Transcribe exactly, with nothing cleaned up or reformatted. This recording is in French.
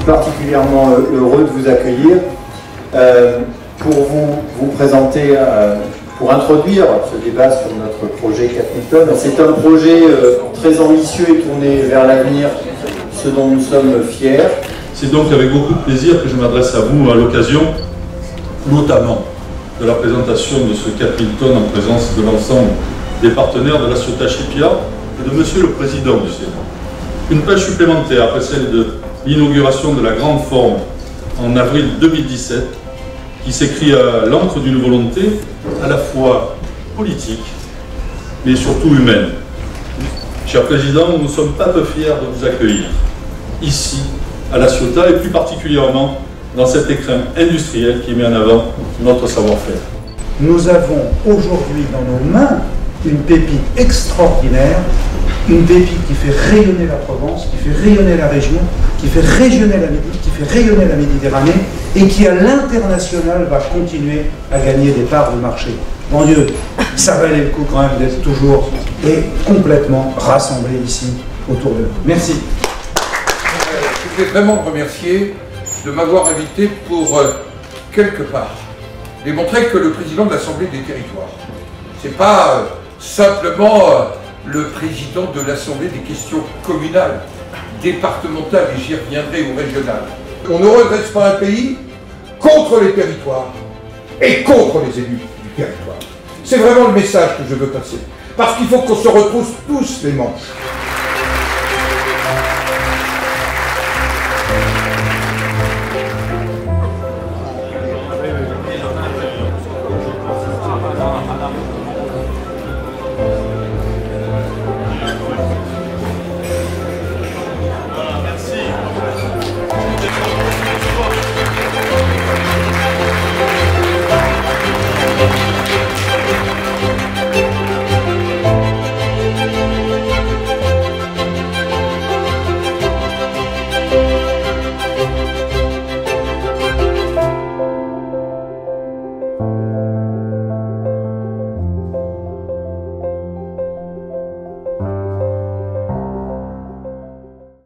particulièrement heureux de vous accueillir euh, pour vous, vous présenter, euh, pour introduire ce débat sur notre projet quatre mille tonnes. C'est un projet euh, très ambitieux et tourné vers l'avenir, ce dont nous sommes fiers. C'est donc avec beaucoup de plaisir que je m'adresse à vous à l'occasion, notamment, de la présentation de ce quatre mille tonnes en présence de l'ensemble des partenaires de la Ciotat Schiphia et de Monsieur le Président du Sénat. Une page supplémentaire après celle de l'inauguration de la grande forme en avril deux mille dix-sept, qui s'écrit à l'encre d'une volonté à la fois politique, mais surtout humaine. Cher Président, nous ne sommes pas peu fiers de vous accueillir ici, à la Ciotat, et plus particulièrement dans cet écrin industriel qui met en avant notre savoir-faire. Nous avons aujourd'hui dans nos mains une pépite extraordinaire, une pépite qui fait rayonner la Provence, qui fait rayonner la région, qui fait rayonner la, qui fait rayonner la Méditerranée et qui à l'international va continuer à gagner des parts de marché. Mon Dieu, ça valait le coup quand même d'être toujours et complètement rassemblés ici autour de nous. Merci. Je voulais vraiment remercier de m'avoir invité pour, euh, quelque part, démontrer que le président de l'Assemblée des territoires, c'est pas euh, simplement euh, le président de l'Assemblée des questions communales, départementales, et j'y reviendrai, ou régionales. On ne redresse pas un pays contre les territoires et contre les élus du territoire. C'est vraiment le message que je veux passer. Parce qu'il faut qu'on se retrouve tous les manches.